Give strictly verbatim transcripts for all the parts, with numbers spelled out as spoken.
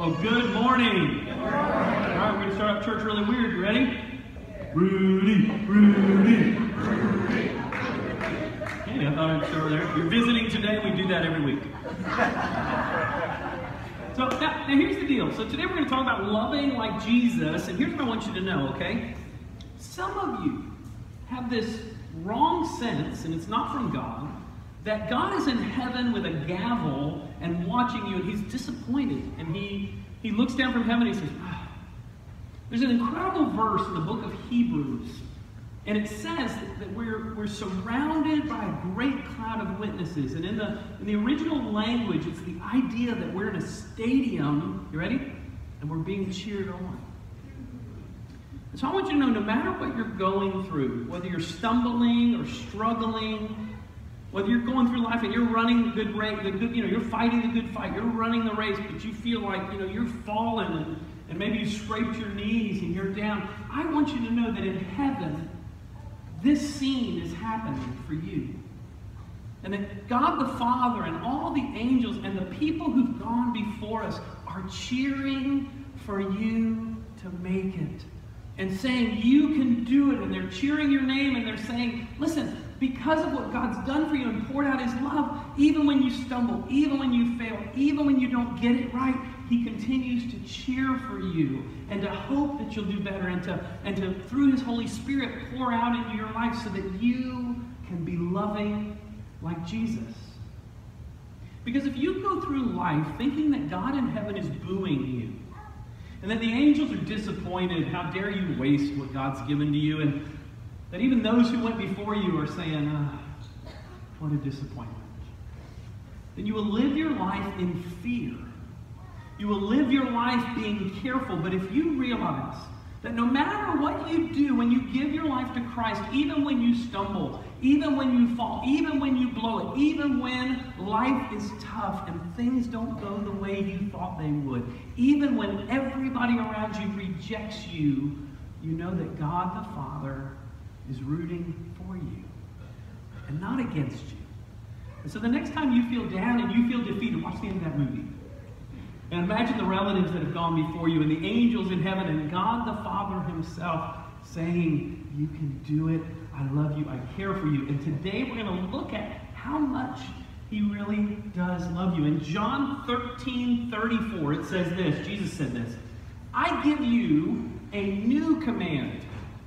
Well, good morning. Good morning. All right, we're going to start out church really weird. You ready? Rudy, Rudy, Rudy. Hey, I thought I'd start over there. If you're visiting today, we do that every week. So now, now here's the deal. So today we're going to talk about loving like Jesus, and here's what I want you to know, okay? Some of you have this wrong sense, and it's not from God, that God is in heaven with a gavel and watching you, and he's disappointed. And he, he looks down from heaven and he says, ah. There's an incredible verse in the book of Hebrews, and it says that, that we're, we're surrounded by a great cloud of witnesses. And in the, in the original language, it's the idea that we're in a stadium, you ready? And we're being cheered on. So I want you to know, no matter what you're going through, whether you're stumbling or struggling, whether you're going through life and you're running the good race, the good, you know, you're fighting the good fight, you're running the race, but you feel like, you know, you're falling and, and maybe you scraped your knees and you're down. I want you to know that in heaven, this scene is happening for you. And that God the Father and all the angels and the people who've gone before us are cheering for you to make it. And saying, you can do it. And they're cheering your name and they're saying, listen, because of what God's done for you and poured out his love, even when you stumble, even when you fail, even when you don't get it right, he continues to cheer for you and to hope that you'll do better and to, and to, through his Holy Spirit, pour out into your life so that you can be loving like Jesus. Because if you go through life thinking that God in heaven is booing you, and that the angels are disappointed, how dare you waste what God's given to you, and that even those who went before you are saying, ah, what a disappointment. Then you will live your life in fear. You will live your life being careful, but if you realize that no matter what you do when you give your life to Christ, even when you stumble, even when you fall, even when you blow it, even when life is tough and things don't go the way you thought they would, even when everybody around you rejects you, you know that God the Father is rooting for you and not against you. And so the next time you feel down and you feel defeated, watch the end of that movie. And imagine the relatives that have gone before you and the angels in heaven and God the Father himself saying, you can do it. I love you. I care for you. And today we're going to look at how much he really does love you. In John thirteen thirty-four, it says this. Jesus said this. I give you a new command.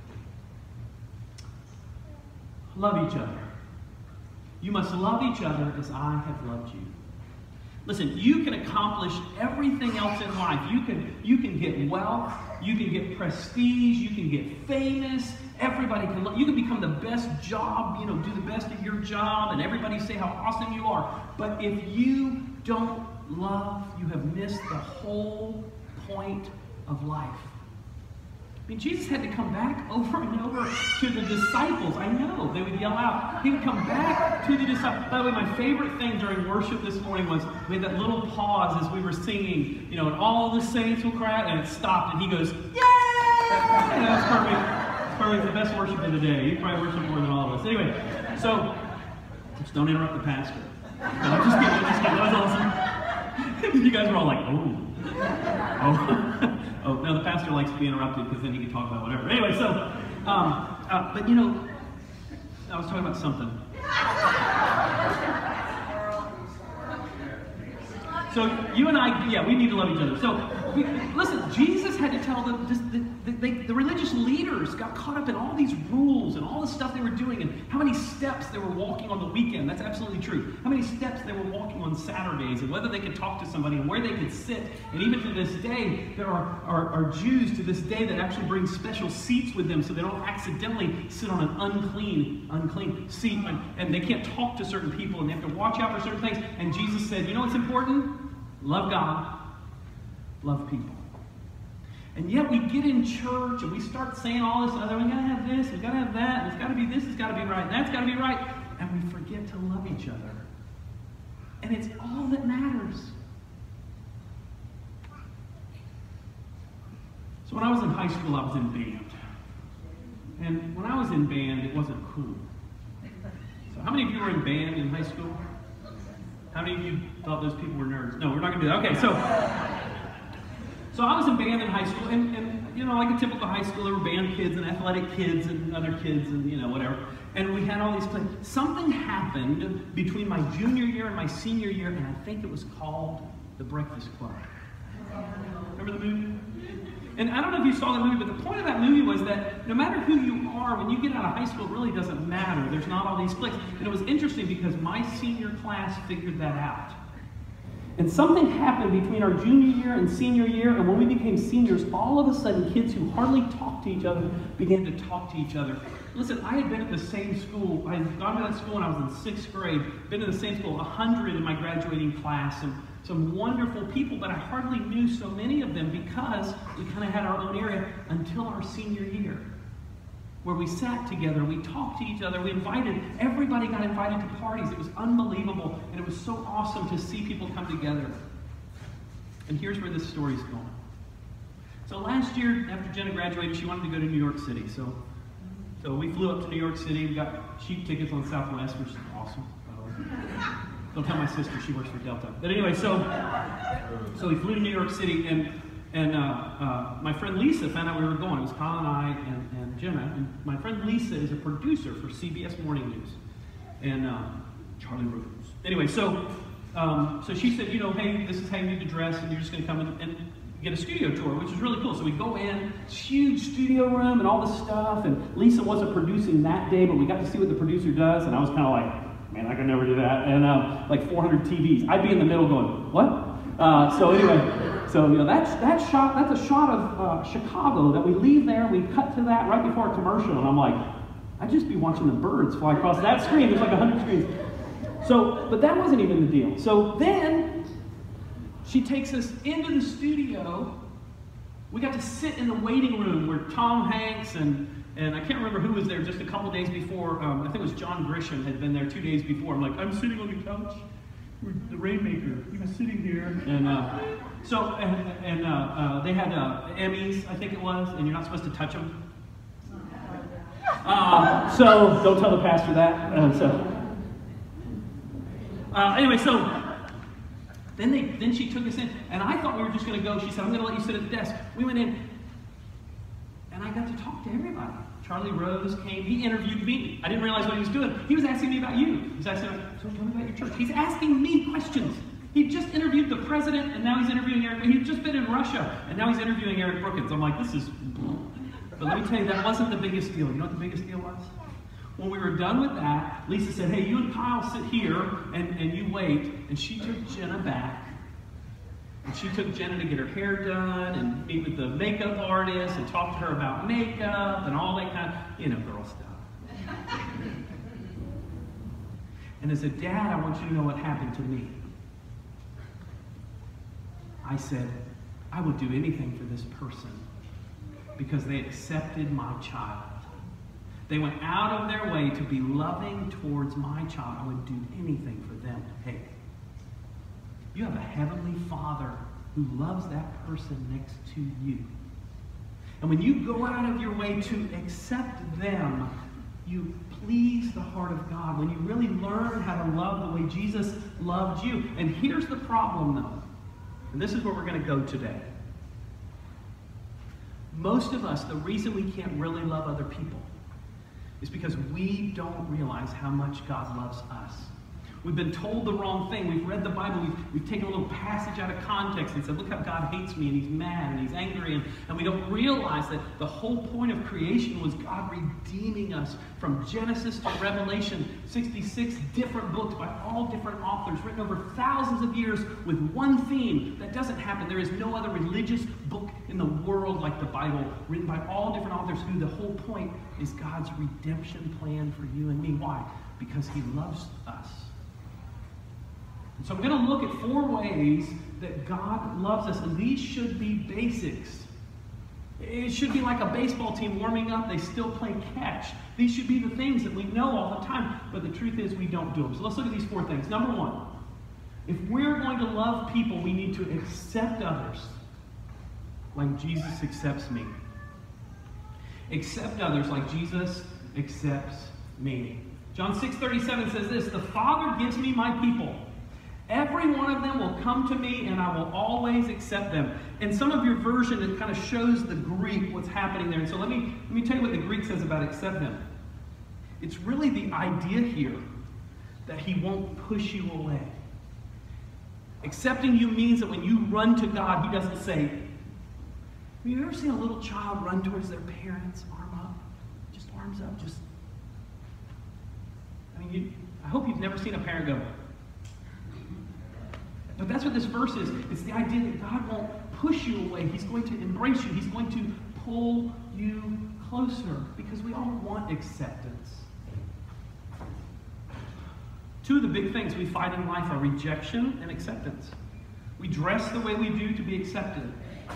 Love each other. You must love each other as I have loved you. Listen, you can accomplish everything else in life. You can, you can get wealth. You can get prestige. You can get famous. Everybody can love. You can become the best job, you know, do the best of your job, and everybody say how awesome you are. But if you don't love, you have missed the whole point of life. I mean, Jesus had to come back over and over to the disciples. I know, they would yell out. He would come back to the disciples. By the way, my favorite thing during worship this morning was we had that little pause as we were singing, you know, and all the saints will cry out, and it stopped, and he goes, yay! And that's perfect. It's perfect. The best worship of the day. You probably worship more than all of us. Anyway, so, just don't interrupt the pastor. No, I'm just kidding, I'm just kidding. That was awesome. You guys were all like, oh. Oh. Oh, no, the pastor likes to be interrupted because then he can talk about whatever. Anyway, so, um, uh, but you know, I was talking about something. So you and I, yeah, we need to love each other. So we, listen, Jesus had to tell them, just the, the, they, the religious leaders got caught up in all these rules and all the stuff they were doing and how many steps they were walking on the weekend. That's absolutely true. How many steps they were walking on Saturdays and whether they could talk to somebody and where they could sit. And even to this day, there are, are, are Jews to this day that actually bring special seats with them so they don't accidentally sit on an unclean, unclean seat. And, and they can't talk to certain people and they have to watch out for certain things. And Jesus said, you know what's important? Love God, love people. And yet we get in church and we start saying all this other, we gotta have this, we gotta have that, and it's gotta be this, it's gotta be right, and that's gotta be right. And we forget to love each other. And it's all that matters. So when I was in high school, I was in band. And when I was in band, it wasn't cool. So how many of you were in band in high school? How many of you thought those people were nerds? No, we're not going to do that. Okay, so So I was in band in high school, and, and you know, like a typical high school, there were band kids and athletic kids and other kids and, you know, whatever. And we had all these things. Something happened between my junior year and my senior year, and I think it was called The Breakfast Club. Remember the movie? And I don't know if you saw the movie, but the point of that movie was that no matter who you are, when you get out of high school, it really doesn't matter. There's not all these cliques. And it was interesting because my senior class figured that out. And something happened between our junior year and senior year, and when we became seniors, all of a sudden kids who hardly talked to each other began to talk to each other. Listen, I had been at the same school. I had gone to that school when I was in sixth grade, been in the same school, a hundred in my graduating class, and some wonderful people, but I hardly knew so many of them because we kind of had our own area until our senior year, where we sat together, we talked to each other, we invited, everybody got invited to parties. It was unbelievable, and it was so awesome to see people come together. And here's where this story's going. So last year, after Jenna graduated, she wanted to go to New York City. So, so we flew up to New York City. We got cheap tickets on Southwest, which is awesome. Don't tell my sister, she works for Delta. But anyway, so so we flew to New York City, and and uh, uh, my friend Lisa found out we were going. It was Kyle and I and, and Jenna. And my friend Lisa is a producer for C B S Morning News, and uh, Charlie Rose. Anyway, so um, so she said, you know, hey, this is how you need to dress, and you're just going to come in and get a studio tour, which is really cool. So we go in, huge studio room and all this stuff, and Lisa wasn't producing that day, but we got to see what the producer does, and I was kind of like, man, I could never do that. And um, like four hundred T Vs. I'd be in the middle going, what? Uh, so anyway, so you know that's that shot. That's a shot of uh, Chicago that we leave there. We cut to that right before a commercial, and I'm like, I'd just be watching the birds fly across that screen. There's like a hundred screens. So, but that wasn't even the deal. So then she takes us into the studio. We got to sit in the waiting room where Tom Hanks and And I can't remember who was there just a couple days before. Um, I think it was John Grisham had been there two days before. I'm like, I'm sitting on the couch with the Rainmaker. He was sitting here. And uh, so, and, and uh, uh, they had uh, Emmys, I think it was, and you're not supposed to touch them. Uh, so, don't tell the pastor that. Uh, so, uh, anyway, so then they then she took us in, and I thought we were just going to go. She said, I'm going to let you sit at the desk. We went in. And I got to talk to everybody. Charlie Rose came. He interviewed me. I didn't realize what he was doing. He was asking me about you. He was asking, so tell me about your church. He's asking me questions. He just interviewed the president, and now he's interviewing Eric. He'd just been in Russia, and now he's interviewing Eric Brookins. I'm like, this is... But let me tell you, that wasn't the biggest deal. You know what the biggest deal was? When we were done with that, Lisa said, hey, you and Kyle sit here, and, and you wait. And she took Jenna back. And she took Jenna to get her hair done and meet with the makeup artist and talk to her about makeup and all that kind of, you know, girl stuff. And as a dad, I want you to know what happened to me. I said, I would do anything for this person because they accepted my child. They went out of their way to be loving towards my child. I would do anything for them. Hey, you have a heavenly Father who loves that person next to you. And when you go out of your way to accept them, you please the heart of God. When you really learn how to love the way Jesus loved you. And here's the problem, though. And this is where we're going to go today. Most of us, the reason we can't really love other people is because we don't realize how much God loves us. We've been told the wrong thing. We've read the Bible. We've, we've taken a little passage out of context and said, look how God hates me, and he's mad, and he's angry. And, and we don't realize that the whole point of creation was God redeeming us from Genesis to Revelation. sixty-six different books by all different authors, written over thousands of years with one theme. That doesn't happen. There is no other religious book in the world like the Bible, written by all different authors who the whole point is God's redemption plan for you and me. Why? Because he loves us. So I'm going to look at four ways that God loves us, and these should be basics. It should be like a baseball team warming up. They still play catch. These should be the things that we know all the time, but the truth is we don't do them. So let's look at these four things. Number one, if we're going to love people, we need to accept others like Jesus accepts me. Accept others like Jesus accepts me. John six thirty-seven says this, the Father gives me my people, Every one of them will come to me, and I will always accept them. In some of your version, it kind of shows the Greek, what's happening there. And so let me, let me tell you what the Greek says about accept them. It's really the idea here that he won't push you away. Accepting you means that when you run to God, he doesn't say, have you ever seen a little child run towards their parents, arm up? Just arms up, just... I mean, you, I hope you've never seen a parent go. But that's what this verse is. It's the idea that God won't push you away. He's going to embrace you. He's going to pull you closer, because we all want acceptance. Two of the big things we fight in life are rejection and acceptance. We dress the way we do to be accepted.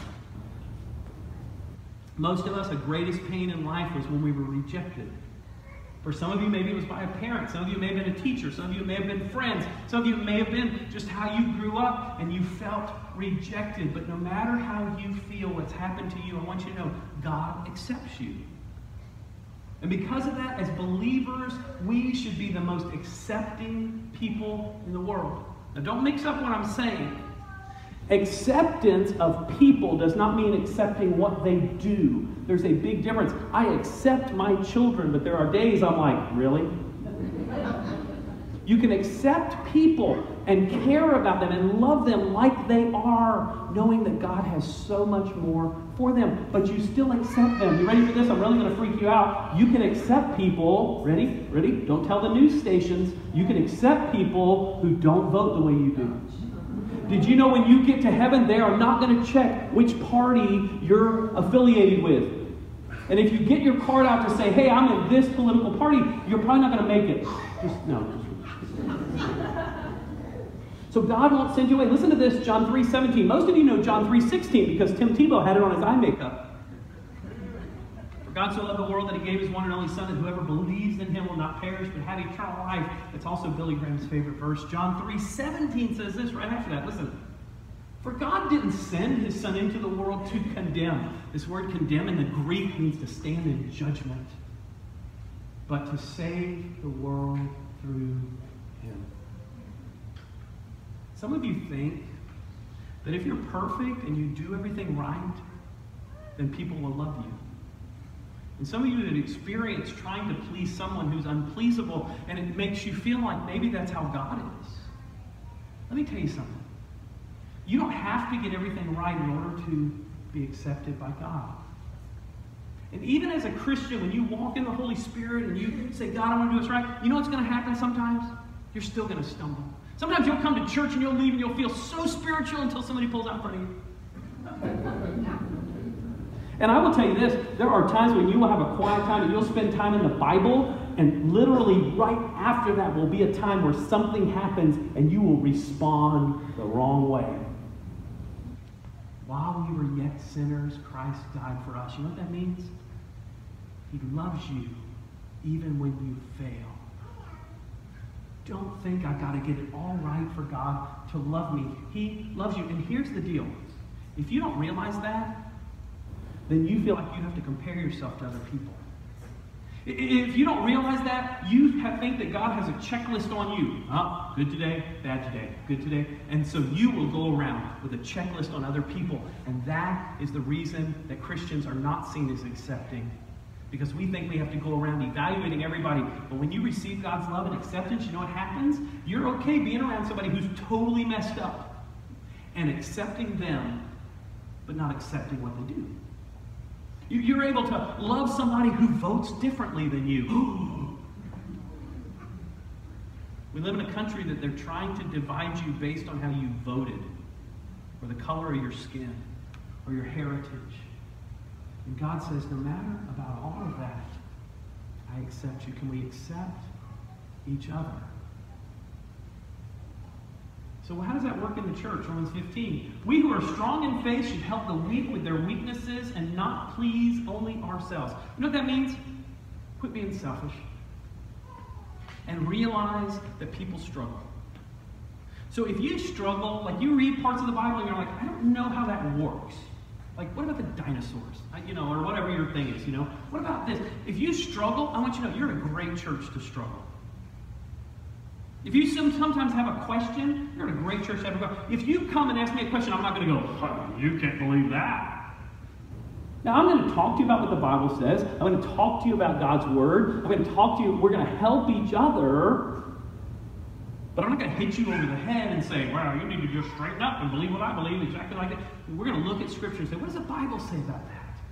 Most of us, the greatest pain in life was when we were rejected. For some of you, maybe it was by a parent. Some of you may have been a teacher. Some of you may have been friends. Some of you may have been just how you grew up and you felt rejected. But no matter how you feel what's happened to you, I want you to know God accepts you. And because of that, as believers, we should be the most accepting people in the world. Now, don't mix up what I'm saying. Acceptance of people does not mean accepting what they do. There's a big difference. I accept my children, but there are days I'm like, really? You can accept people and care about them and love them like they are, knowing that God has so much more for them. But you still accept them. You ready for this? I'm really going to freak you out. You can accept people, ready? Ready? Don't tell the news stations. You can accept people who don't vote the way you do. Did you know when you get to heaven, they are not going to check which party you're affiliated with? And if you get your card out to say, hey, I'm in this political party, you're probably not going to make it. Just, no. So God won't send you away. Listen to this, John three seventeen. Most of you know John three sixteen because Tim Tebow had it on his eye makeup. For God so loved the world that he gave his one and only Son, that whoever believes in him will not perish but have eternal life. It's also Billy Graham's favorite verse. John three seventeen says this right after that. Listen. For God didn't send his Son into the world to condemn. This word condemn in the Greek means to stand in judgment, but to save the world through him. Some of you think that if you're perfect and you do everything right, then people will love you. And some of you have experienced trying to please someone who's unpleasable, and it makes you feel like maybe that's how God is. Let me tell you something. You don't have to get everything right in order to be accepted by God. And even as a Christian, when you walk in the Holy Spirit and you say, God, I want to do what's right, you know what's going to happen sometimes? You're still going to stumble. Sometimes you'll come to church and you'll leave and you'll feel so spiritual until somebody pulls out in front of you. And I will tell you this, there are times when you will have a quiet time and you'll spend time in the Bible, and literally right after that will be a time where something happens and you will respond the wrong way. While we were yet sinners, Christ died for us. You know what that means? He loves you even when you fail. Don't think I've got to get it all right for God to love me. He loves you. And here's the deal. If you don't realize that, then you feel like you have to compare yourself to other people. If you don't realize that, you have, think that God has a checklist on you. Oh, good today, bad today, good today. And so you will go around with a checklist on other people. And that is the reason that Christians are not seen as accepting. Because we think we have to go around evaluating everybody. But when you receive God's love and acceptance, you know what happens? You're okay being around somebody who's totally messed up and accepting them, but not accepting what they do. You're able to love somebody who votes differently than you. We live in a country that they're trying to divide you based on how you voted, or the color of your skin, or your heritage. And God says, no matter about all of that, I accept you. Can we accept each other? So how does that work in the church? Romans fifteen. We who are strong in faith should help the weak with their weaknesses and not please only ourselves. You know what that means? Quit being selfish. And realize that people struggle. So if you struggle, like you read parts of the Bible and you're like, I don't know how that works. Like, what about the dinosaurs? You know, or whatever your thing is, you know? What about this? If you struggle, I want you to know you're in a great church to struggle. If you sometimes have a question, you're in a great church. If you come and ask me a question, I'm not going to go, oh, you can't believe that. Now, I'm going to talk to you about what the Bible says. I'm going to talk to you about God's Word. I'm going to talk to you. We're going to help each other. But I'm not going to hit you over the head and say, well, you need to just straighten up and believe what I believe exactly like that. We're going to look at Scripture and say, what does the Bible say about that?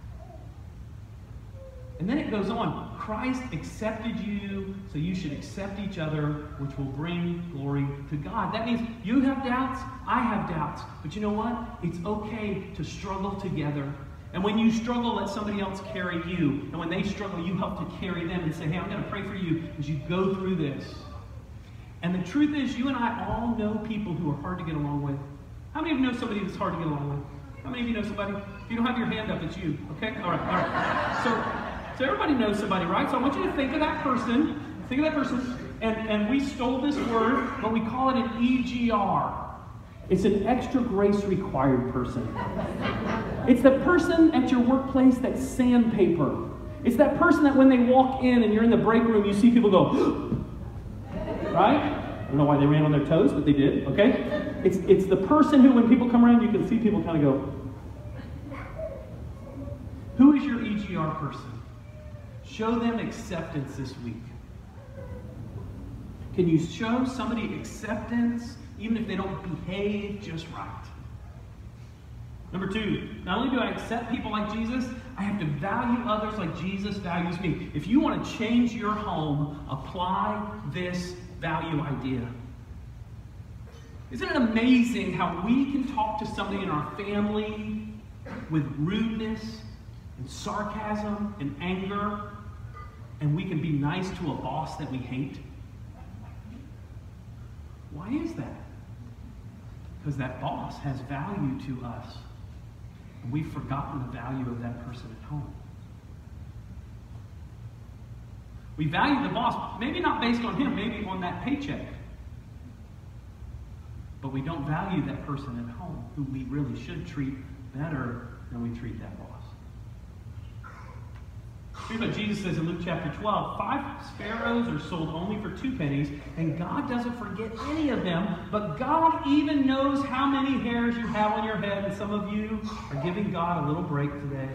And then it goes on. Christ accepted you, so you should accept each other, which will bring glory to God. That means you have doubts, I have doubts. But you know what? It's okay to struggle together. And when you struggle, let somebody else carry you. And when they struggle, you help to carry them and say, hey, I'm going to pray for you as you go through this. And the truth is, you and I all know people who are hard to get along with. How many of you know somebody that's hard to get along with? How many of you know somebody? If you don't have your hand up, it's you. Okay? All right, all right. So, so everybody knows somebody, right? So I want you to think of that person. Think of that person. And, and we stole this word, but we call it an E G R. It's an extra grace required person. It's the person at your workplace that's sandpaper. It's that person that when they walk in and you're in the break room, you see people go, right? I don't know why they ran on their toes, but they did, okay? It's, it's the person who, when people come around, you can see people kind of go. Who is your E G R person? Show them acceptance this week. Can you show somebody acceptance even if they don't behave just right? Number two, not only do I accept people like Jesus, I have to value others like Jesus values me. If you want to change your home, apply this value idea. Isn't it amazing how we can talk to somebody in our family with rudeness and sarcasm and anger, and we can be nice to a boss that we hate? Why is that? Because that boss has value to us. And we've forgotten the value of that person at home. We value the boss, maybe not based on him, maybe on that paycheck. But we don't value that person at home, who we really should treat better than we treat that boss. Here's what Jesus says in Luke chapter twelve. Five sparrows are sold only for two pennies, and God doesn't forget any of them, but God even knows how many hairs you have on your head, and some of you are giving God a little break today.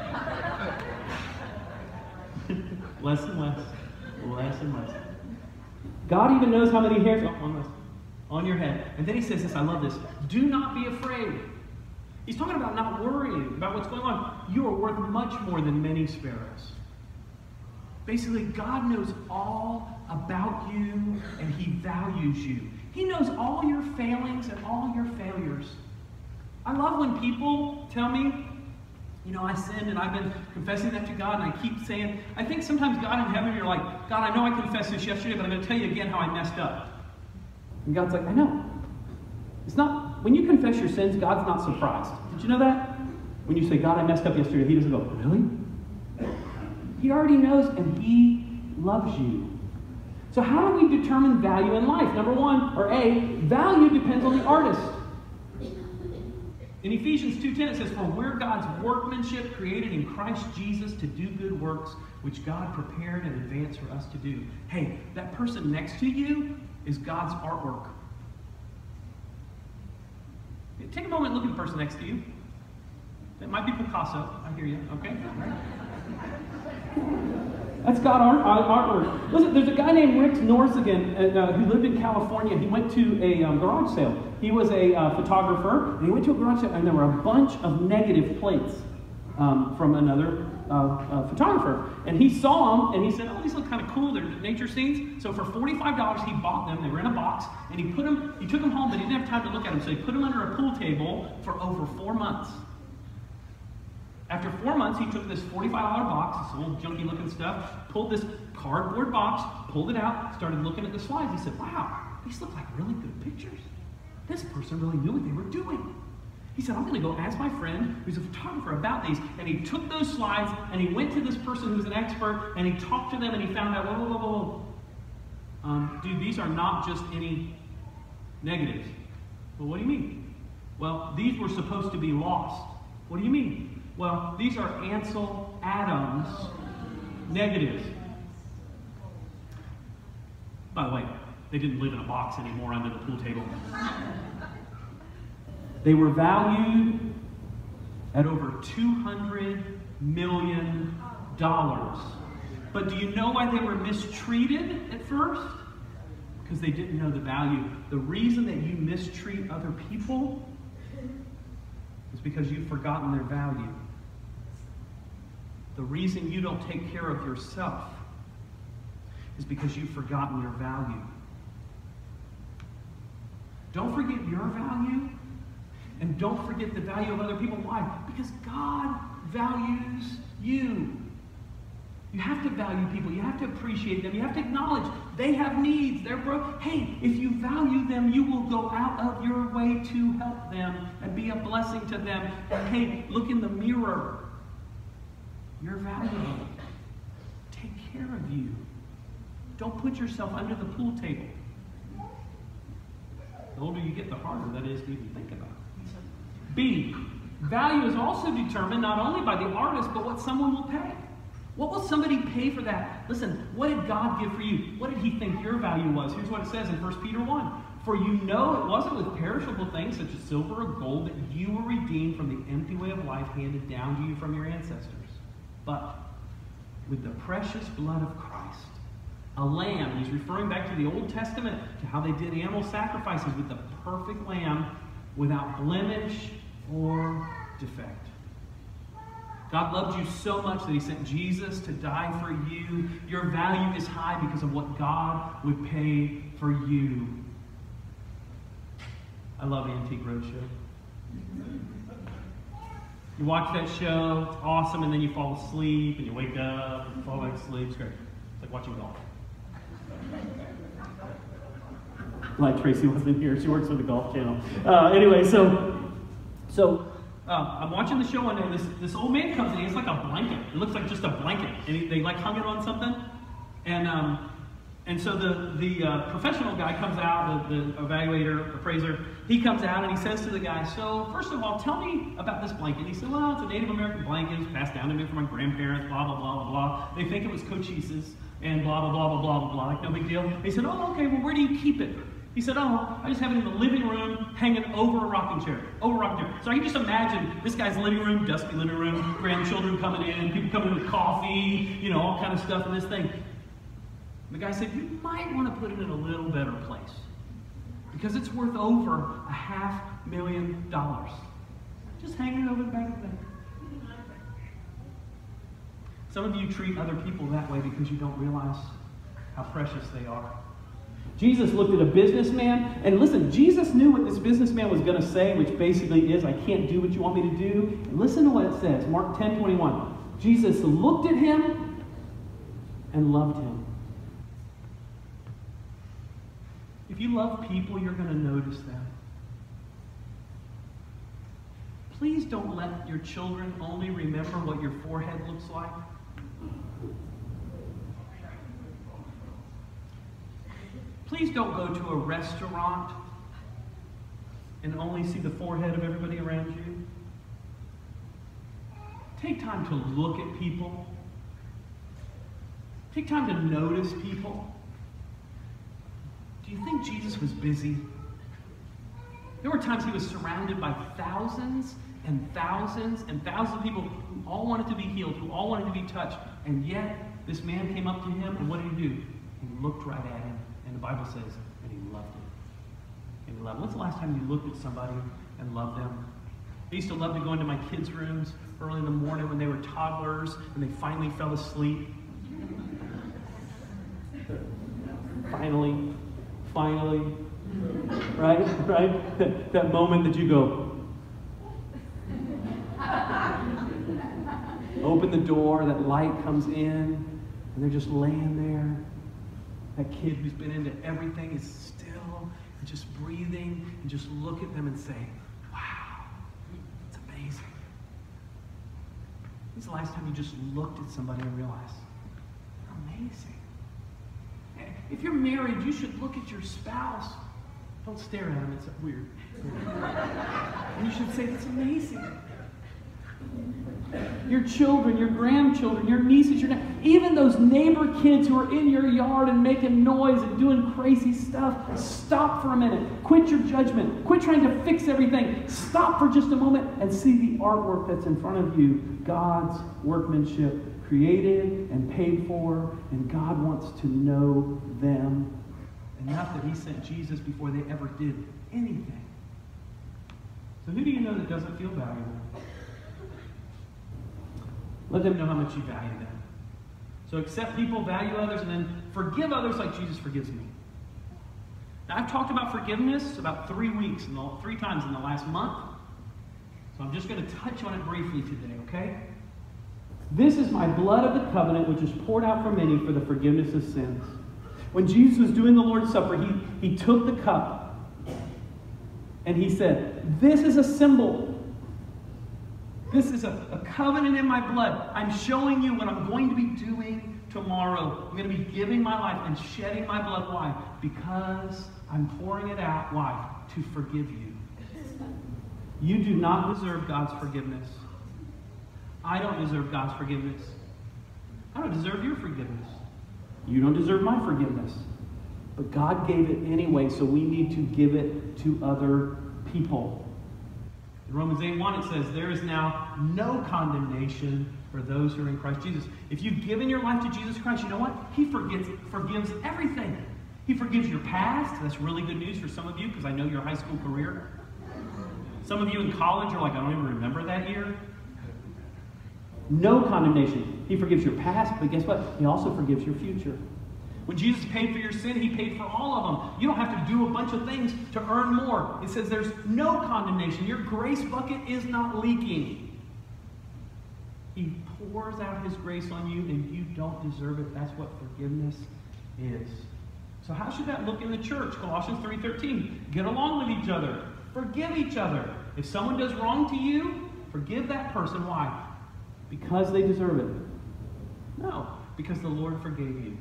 Less and less. Less and less. God even knows how many hairs, oh, one less, on your head. And then he says this, I love this. Do not be afraid. He's talking about not worrying about what's going on. You are worth much more than many sparrows. Basically, God knows all about you, and he values you. He knows all your failings and all your failures. I love when people tell me, you know, I sinned and I've been confessing that to God, and I keep saying, I think sometimes God in heaven, you're like, God, I know I confessed this yesterday, but I'm going to tell you again how I messed up. And God's like, I know. It's not, when you confess your sins, God's not surprised. Did you know that? When you say, God, I messed up yesterday, he doesn't go, really? He already knows, and he loves you. So how do we determine value in life? Number one, or A, value depends on the artist. In Ephesians two ten, it says, for we're God's workmanship created in Christ Jesus to do good works, which God prepared in advance for us to do. Hey, that person next to you is God's artwork. Take a moment and look at the person next to you. That might be Picasso. I hear you. Okay? That's God art, artwork. Listen, there's a guy named Rick Norsigan uh, who lived in California. He went to a um, garage sale. He was a uh, photographer, and he went to a garage sale, and there were a bunch of negative plates um, from another uh, uh, photographer. And he saw them, and he said, oh, these look kind of cool. They're nature scenes. So for forty-five dollars, he bought them. They were in a box, and he put them, he took them home, but he didn't have time to look at them. So he put them under a pool table for over four months. After four months, he took this forty-five dollar box, this old junky looking stuff, pulled this cardboard box, pulled it out, started looking at the slides. He said, wow, these look like really good pictures. This person really knew what they were doing. He said, I'm going to go ask my friend who's a photographer about these. And he took those slides and he went to this person who's an expert and he talked to them and he found out, whoa, whoa, whoa, whoa. Um, dude, these are not just any negatives. Well, what do you mean? Well, these were supposed to be lost. What do you mean? Well, these are Ansel Adams negatives. By the way, They didn't live in a box anymore under the pool table. They were valued at over two hundred million dollars. But do you know why they were mistreated at first? Because they didn't know the value. The reason that you mistreat other people is because you've forgotten their value. The reason you don't take care of yourself is because you've forgotten your value. Don't forget your value, and don't forget the value of other people. Why? Because God values you. You have to value people. You have to appreciate them. You have to acknowledge they have needs. They're broke. Hey, if you value them, you will go out of your way to help them and be a blessing to them. And hey, look in the mirror. You're valuable. Take care of you. Don't put yourself under the pool table. The older you get, the harder that is to even think about. B, value is also determined not only by the artist, but what someone will pay. What will somebody pay for that? Listen, what did God give for you? What did he think your value was? Here's what it says in First Peter one. For you know it wasn't with perishable things such as silver or gold that you were redeemed from the empty way of life handed down to you from your ancestors, but with the precious blood of Christ, a lamb. He's referring back to the Old Testament, to how they did animal sacrifices with the perfect lamb without blemish or defect. God loved you so much that he sent Jesus to die for you. Your value is high because of what God would pay for you. I love Antique Roadshow. You watch that show, it's awesome, and then you fall asleep, and you wake up, and you fall back asleep. It's great. It's like watching golf. Like Tracy wasn't here. She works for the Golf Channel. Uh, anyway, so... so Uh, I'm watching the show, and this, this old man comes in. It's like a blanket. It looks like just a blanket. And he, they like hung it on something. And um, and so the, the uh, professional guy comes out, the, the evaluator, appraiser, he comes out and he says to the guy, so first of all, tell me about this blanket. He said, well, it's a Native American blanket. It was passed down to me from my grandparents, blah, blah, blah, blah, blah. They think it was Cochise's and blah, blah, blah, blah, blah, blah, blah. Like, no big deal. He said, oh, okay, well, where do you keep it? He said, oh, I just have it in the living room, hanging over a rocking chair, over a rocking chair. So I can just imagine this guy's living room, dusty living room, grandchildren coming in, people coming in with coffee, you know, all kind of stuff in this thing. The guy said, you might want to put it in a little better place because it's worth over a half million dollars. Just hanging over the back of the bed. Some of you treat other people that way because you don't realize how precious they are. Jesus looked at a businessman, and listen, Jesus knew what this businessman was going to say, which basically is, I can't do what you want me to do. And listen to what it says, Mark ten twenty-one. Jesus looked at him and loved him. If you love people, you're going to notice them. Please don't let your children only remember what your forehead looks like. Please don't go to a restaurant and only see the forehead of everybody around you. Take time to look at people. Take time to notice people. Do you think Jesus was busy? There were times he was surrounded by thousands and thousands and thousands of people who all wanted to be healed, who all wanted to be touched. And yet, this man came up to him, and what did he do? He looked right at him. And the Bible says, and he loved him. And he loved him. When's the last time you looked at somebody and loved them? I used to love to go into my kids' rooms early in the morning when they were toddlers and they finally fell asleep. Finally, finally, right, right? That, that moment that you go, open the door, that light comes in, and they're just laying there. That kid who's been into everything is still and just breathing, and just look at them and say, wow, it's amazing. When's the last time you just looked at somebody and realized, they're amazing? If you're married, you should look at your spouse. Don't stare at him, it's weird. And you should say, that's amazing. Your children, your grandchildren, your nieces, your ne- even those neighbor kids who are in your yard and making noise and doing crazy stuff. Stop for a minute. Quit your judgment. Quit trying to fix everything. Stop for just a moment and see the artwork that's in front of you. God's workmanship, created and paid for, and God wants to know them. Enough that he sent Jesus before they ever did anything. So who do you know that doesn't feel valuable? Let them know how much you value them. So accept people, value others, and then forgive others like Jesus forgives me. Now, I've talked about forgiveness about three weeks, in the, three times in the last month. So I'm just going to touch on it briefly today, okay? This is my blood of the covenant, which is poured out for many for the forgiveness of sins. When Jesus was doing the Lord's Supper, he, he took the cup and he said, this is a symbol. This is a, a covenant in my blood. I'm showing you what I'm going to be doing tomorrow. I'm going to be giving my life and shedding my blood. Why? Because I'm pouring it out. Why? To forgive you. You do not deserve God's forgiveness. I don't deserve God's forgiveness. I don't deserve your forgiveness. You don't deserve my forgiveness. But God gave it anyway, so we need to give it to other people. In Romans eight one it says, there is now no condemnation for those who are in Christ Jesus. If you've given your life to Jesus Christ, you know what? He forgives, forgives everything. He forgives your past. That's really good news for some of you, because I know your high school career. Some of you in college are like, I don't even remember that year. No condemnation. He forgives your past, but guess what? He also forgives your future. When Jesus paid for your sin, he paid for all of them. You don't have to do a bunch of things to earn more. It says there's no condemnation. Your grace bucket is not leaking. He pours out his grace on you, and you don't deserve it. That's what forgiveness is. So how should that look in the church? Colossians three thirteen. Get along with each other. Forgive each other. If someone does wrong to you, forgive that person. Why? Because they deserve it. No, because the Lord forgave you.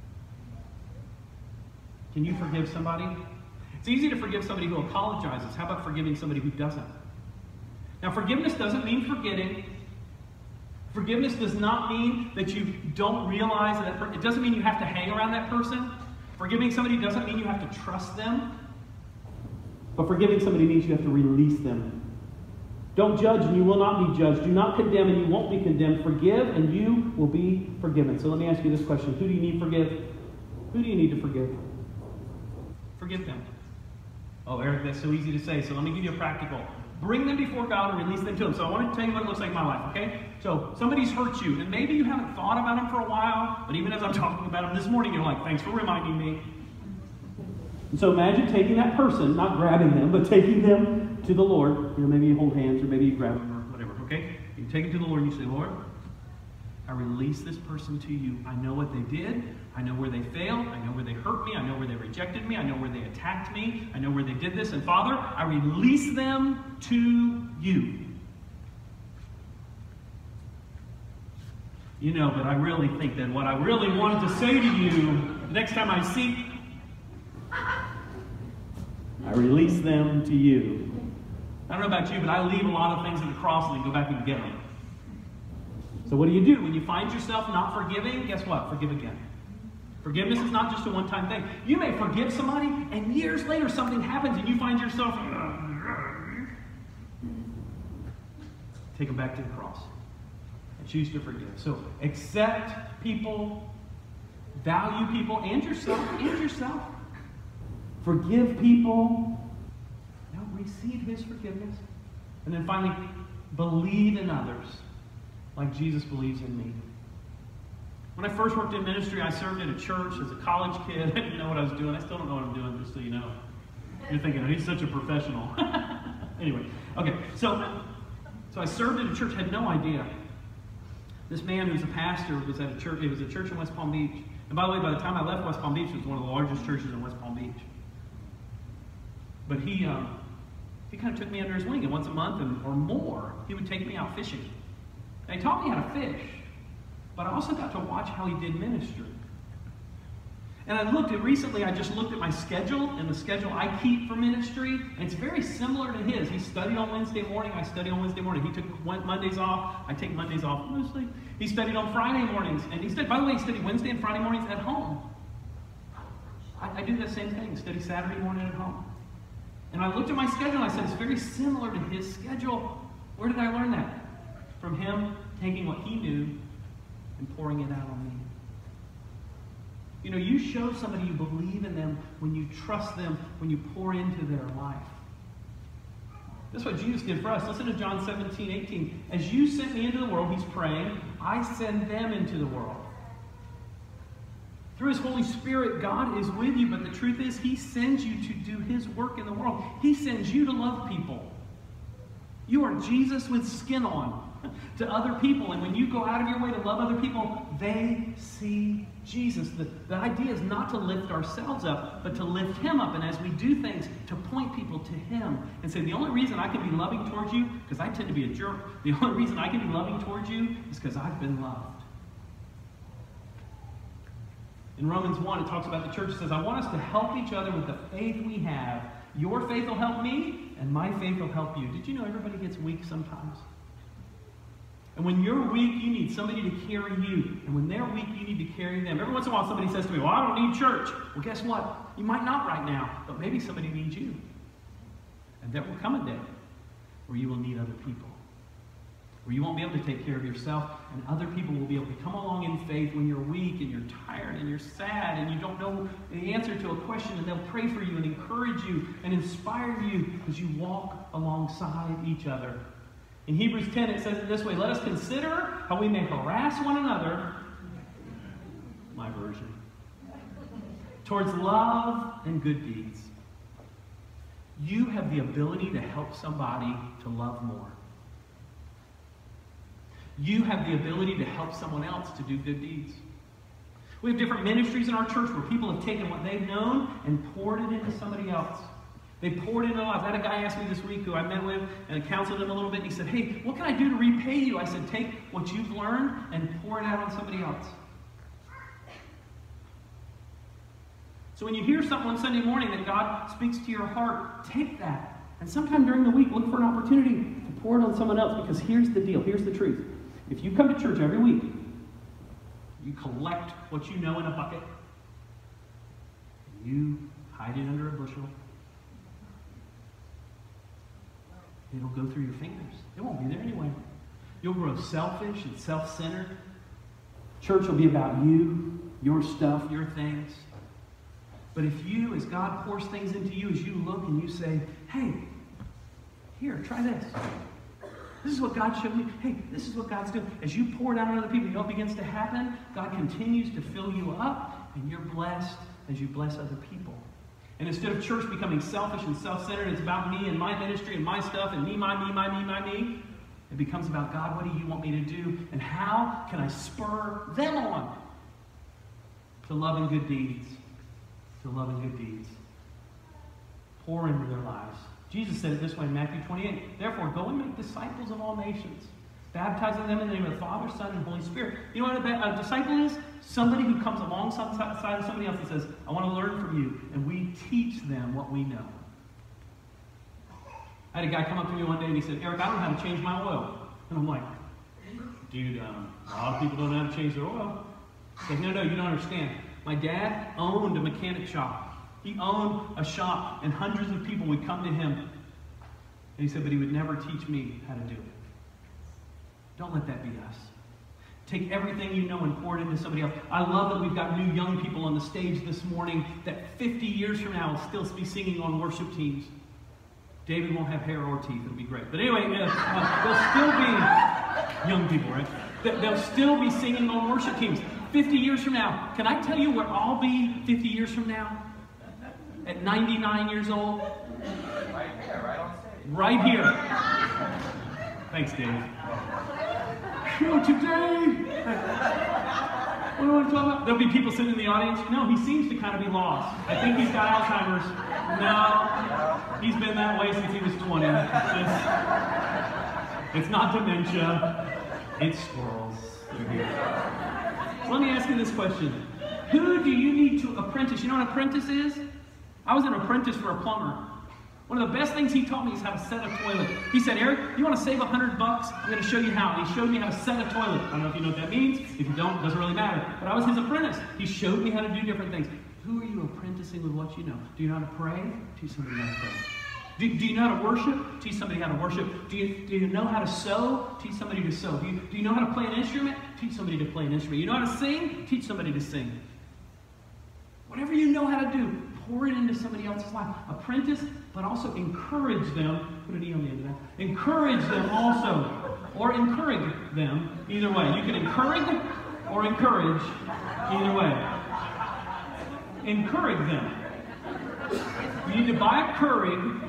Can you forgive somebody? It's easy to forgive somebody who apologizes. How about forgiving somebody who doesn't? Now, forgiveness doesn't mean forgetting. Forgiveness does not mean that you don't realize that per- it doesn't mean you have to hang around that person. Forgiving somebody doesn't mean you have to trust them. But forgiving somebody means you have to release them. Don't judge and you will not be judged. Do not condemn and you won't be condemned. Forgive and you will be forgiven. So let me ask you this question. Who do you need to forgive? Who do you need to forgive? Forgive them. Oh, Eric, that's so easy to say. So let me give you a practical. Bring them before God and release them to him. So I want to tell you what it looks like in my life, okay? So somebody's hurt you, and maybe you haven't thought about him for a while, but even as I'm talking about him this morning, you're like, thanks for reminding me. And so imagine taking that person, not grabbing them, but taking them to the Lord. You know, maybe you hold hands, or maybe you grab them, or whatever, okay? You take it to the Lord, and you say, Lord, I release this person to you. I know what they did. I know where they failed. I know where they hurt me. I know where they rejected me. I know where they attacked me. I know where they did this. And Father, I release them to you. You know, but I really think that what I really wanted to say to you, the next time I see, I release them to you. I don't know about you, but I leave a lot of things at the cross and then go back and get them. So what do you do? When you find yourself not forgiving, guess what? Forgive again. Forgiveness is not just a one-time thing. You may forgive somebody, and years later something happens, and you find yourself... Take them back to the cross. And choose to forgive. So accept people, value people, and yourself, and yourself. Forgive people. Now receive his forgiveness. And then finally, believe in others like Jesus believes in me. When I first worked in ministry, I served at a church as a college kid. I didn't know what I was doing. I still don't know what I'm doing, just so you know. You're thinking, oh, he's such a professional. Anyway, okay, so, so I served at a church, had no idea. This man who's a pastor was at a church, it was a church in West Palm Beach. And by the way, by the time I left West Palm Beach, it was one of the largest churches in West Palm Beach. But he, um, he kind of took me under his wing, and once a month and, or more, he would take me out fishing. And he taught me how to fish. But I also got to watch how he did ministry. And I looked at, recently I just looked at my schedule and the schedule I keep for ministry, and it's very similar to his. He studied on Wednesday morning, I study on Wednesday morning. He took Mondays off, I take Mondays off mostly. He studied on Friday mornings, and he studied, by the way, he studied Wednesday and Friday mornings at home. I, I do the same thing, study Saturday morning at home. And I looked at my schedule and I said, it's very similar to his schedule. Where did I learn that? From him taking what he knew and pouring it out on me. You know, you show somebody you believe in them when you trust them, when you pour into their life. That's what Jesus did for us. Listen to John seventeen, eighteen. As you sent me into the world, he's praying, I send them into the world. Through his Holy Spirit, God is with you, but the truth is, he sends you to do his work in the world. He sends you to love people. You are Jesus with skin on to other people, and when you go out of your way to love other people, they see Jesus. The, the idea is not to lift ourselves up, but to lift him up, and as we do things, to point people to him and say, the only reason I can be loving towards you, because I tend to be a jerk, the only reason I can be loving towards you is because I've been loved. In Romans one, it talks about the church. It says, I want us to help each other with the faith we have. Your faith will help me, and my faith will help you. Did you know everybody gets weak sometimes? And when you're weak, you need somebody to carry you. And when they're weak, you need to carry them. Every once in a while, somebody says to me, well, I don't need church. Well, guess what? You might not right now, but maybe somebody needs you. And there will come a day where you will need other people, where you won't be able to take care of yourself, and other people will be able to come along in faith when you're weak and you're tired and you're sad and you don't know the answer to a question, and they'll pray for you and encourage you and inspire you as you walk alongside each other. In Hebrews ten, it says it this way, let us consider how we may harass one another, my version, towards love and good deeds. You have the ability to help somebody to love more. You have the ability to help someone else to do good deeds. We have different ministries in our church where people have taken what they've known and poured it into somebody else. They poured into their lives. I had a guy ask me this week who I met with and counseled him a little bit, and he said, hey, what can I do to repay you? I said, take what you've learned and pour it out on somebody else. So when you hear something on Sunday morning that God speaks to your heart, take that. And sometime during the week, look for an opportunity to pour it on someone else, because here's the deal. Here's the truth. If you come to church every week, you collect what you know in a bucket, you hide it under a bushel, it'll go through your fingers. It won't be there anyway. You'll grow selfish and self-centered. Church will be about you, your stuff, your things. But if you, as God pours things into you, as you look and you say, hey, here, try this. This is what God showed me. Hey, this is what God's doing. As you pour it out on other people, you know what begins to happen? God continues to fill you up, and you're blessed as you bless other people. And instead of church becoming selfish and self-centered, it's about me and my ministry and my stuff and me, my, me, my, me, my, me. It becomes about, God, what do you want me to do? And how can I spur them on to love and good deeds? To love and good deeds. Pour into their lives. Jesus said it this way in Matthew twenty-eight. Therefore, go and make disciples of all nations, baptizing them in the name of the Father, Son, and Holy Spirit. You know what a, a disciple is? Somebody who comes alongside of somebody else and says, I want to learn from you. And we teach them what we know. I had a guy come up to me one day and he said, Eric, I don't know how to change my oil. And I'm like, dude, um, a lot of people don't know how to change their oil. He's like, no, no, you don't understand. My dad owned a mechanic shop. He owned a shop, and hundreds of people would come to him. And he said, but he would never teach me how to do it. Don't let that be us. Take everything you know and pour it into somebody else. I love that we've got new young people on the stage this morning that fifty years from now will still be singing on worship teams. David won't have hair or teeth. It'll be great. But anyway, uh, uh, they'll still be young people, right? They'll still be singing on worship teams. fifty years from now, can I tell you where I'll be fifty years from now? At ninety-nine years old? Right here, right on stage. Right here. Thanks, Dave. Phew, today! What do I want to talk about? There'll be people sitting in the audience. No, he seems to kind of be lost. I think he's got Alzheimer's. No, he's been that way since he was twenty. It's, just, it's not dementia. It's squirrels. They're here. So let me ask you this question. Who do you need to apprentice? You know what an apprentice is? I was an apprentice for a plumber. One of the best things he taught me is how to set a toilet. He said, Eric, you want to save a hundred bucks? I'm going to show you how. And he showed me how to set a toilet. I don't know if you know what that means. If you don't, it doesn't really matter. But I was his apprentice. He showed me how to do different things. Who are you apprenticing with what you know? Do you know how to pray? Teach somebody how to pray. Do, do you know how to worship? Teach somebody how to worship. Do you, do you know how to sew? Teach somebody to sew. Do you, do you know how to play an instrument? Teach somebody to play an instrument. You know how to sing? Teach somebody to sing. Whatever you know how to do, pour it into somebody else's life. Apprentice, but also encourage them. Put an E on the end of that. Encourage them also. Or encourage them. Either way. You can encourage or encourage. Either way. Encourage them. You need to buy a Keurig.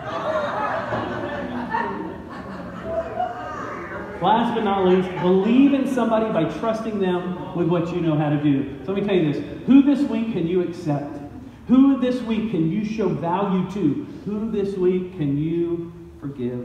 Last but not least, believe in somebody by trusting them with what you know how to do. So let me tell you this. Who this week can you accept? Who this week can you show value to? Who this week can you forgive?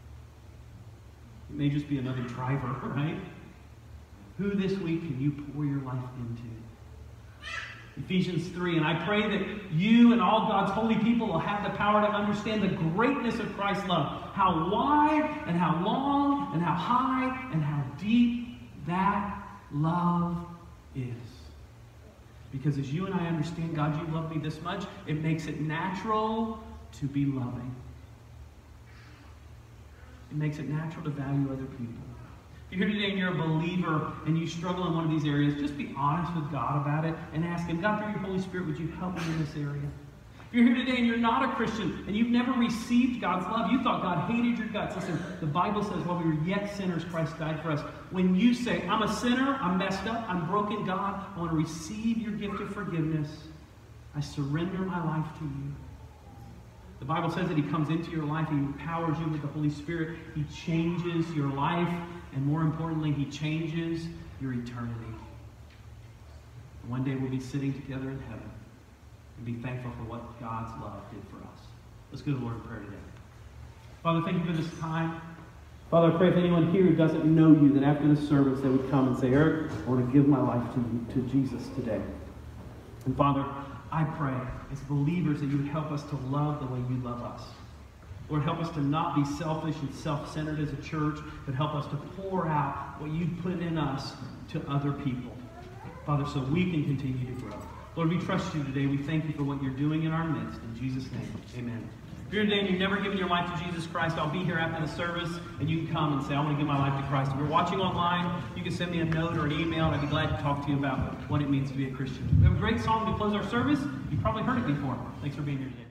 It may just be another driver, right? Who this week can you pour your life into? Ephesians three, and I pray that you and all God's holy people will have the power to understand the greatness of Christ's love. How wide and how long and how high and how deep that love is. Because as you and I understand, God, you love me this much, it makes it natural to be loving. It makes it natural to value other people. If you're here today and you're a believer and you struggle in one of these areas, just be honest with God about it and ask Him, God, through your Holy Spirit, would you help me in this area? If you're here today and you're not a Christian and you've never received God's love, you thought God hated your guts. Listen, the Bible says while we were yet sinners, Christ died for us. When you say, I'm a sinner, I'm messed up, I'm broken, God, I want to receive your gift of forgiveness. I surrender my life to you. The Bible says that He comes into your life, He empowers you with the Holy Spirit, He changes your life, and more importantly, He changes your eternity. And one day we'll be sitting together in heaven and be thankful for what God's love did for us. Let's go to the Lord in prayer today. Father, thank you for this time. Father, I pray if anyone here who doesn't know you, that after this service they would come and say, Eric, I want to give my life to you, to Jesus today. And Father, I pray as believers that you would help us to love the way you love us. Lord, help us to not be selfish and self-centered as a church, but help us to pour out what you've put in us to other people. Father, so we can continue to grow. Lord, we trust you today. We thank you for what you're doing in our midst. In Jesus' name, amen. If you're here today and you've never given your life to Jesus Christ, I'll be here after the service, and you can come and say, I want to give my life to Christ. If you're watching online, you can send me a note or an email, and I'd be glad to talk to you about what it means to be a Christian. We have a great song to close our service. You've probably heard it before. Thanks for being here today.